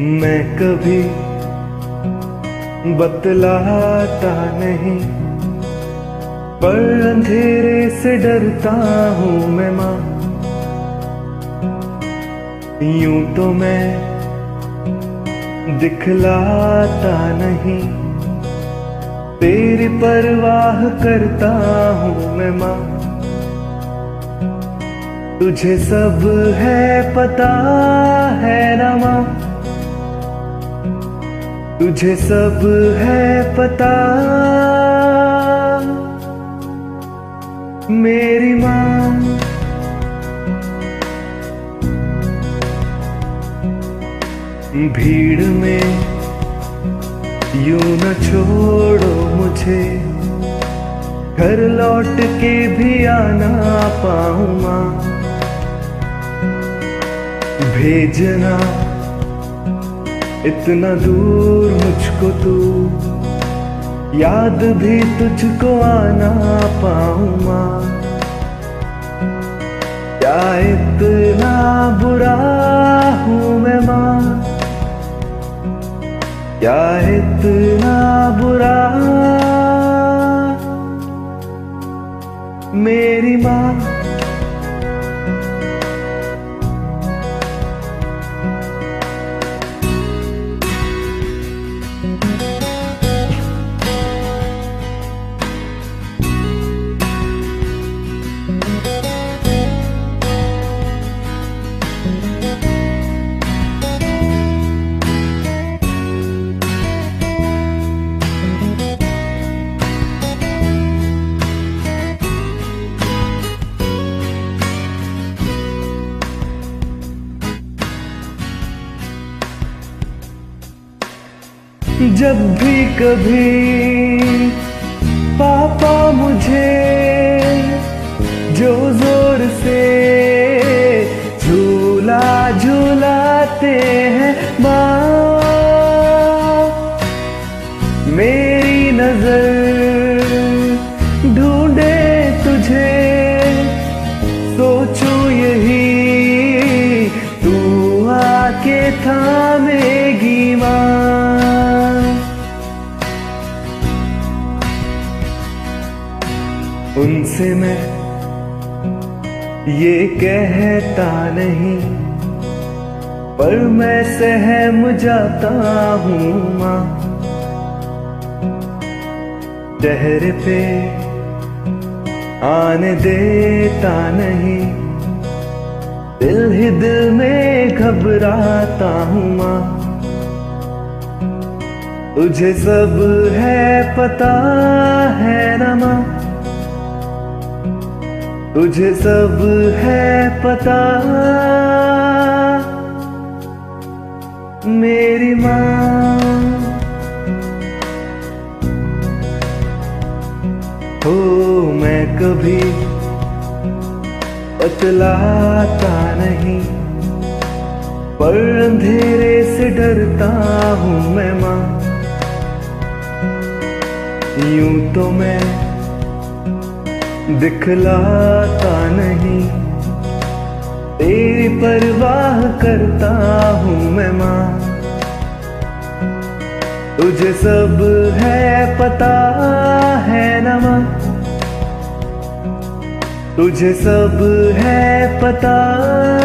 मैं कभी बतलाता नहीं, पर अंधेरे से डरता हूँ मैं माँ। यूं तो मैं दिखलाता नहीं, तेरी परवाह करता हूँ मैं माँ। तुझे सब है पता है ना माँ, तुझे सब है पता मेरी माँ। भीड़ में यूं न छोड़ो मुझे, घर लौट के भी आना पाऊं माँ। भेजना इतना दूर मुझको तू, याद भी तुझको आना पाऊं माँ। क्या इतना बुरा हूँ मैं माँ, क्या इतना बुरा मेरी माँ। जब भी कभी पापा मुझे जो जोर से झूला झूलाते हैं माँ, मेरी नजर ढूंढे तुझे, सोचूं यही तू आके थामेगी माँ। उनसे मैं ये कहता नहीं, पर मैं सहम जाता हूँ माँ। चेहरे पे आने देता नहीं, दिल ही दिल में घबराता हूँ माँ। तुझे सब है पता है ना माँ, तुझे सब है पता मेरी माँ। हो मैं कभी बतलाता नहीं, पर अंधेरे से डरता हूँ मैं माँ। यूं तो मैं दिखलाता नहीं, तेरी परवाह करता हूँ मैं माँ। तुझे सब है पता है ना माँ, तुझे सब है पता